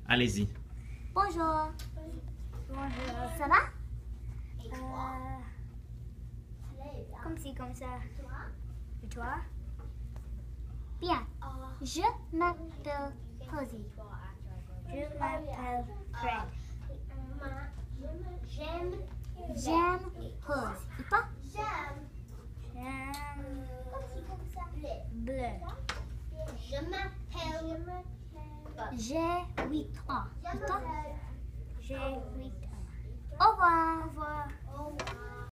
Allez-y. Bonjour. Bonjour. Ça va? Comme ci, comme ça. Et toi? Bien. Je m'appelle Posy. Je m'appelle Fred. J'aime Posy. Et toi? J'aime bleu. J'ai 8 ans. Et toi? J'ai 8 ans. Au revoir. Au revoir.